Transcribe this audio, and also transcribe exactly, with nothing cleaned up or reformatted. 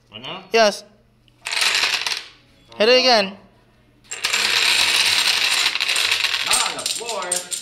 Right now? Yes. Hit it again. Not on the floor.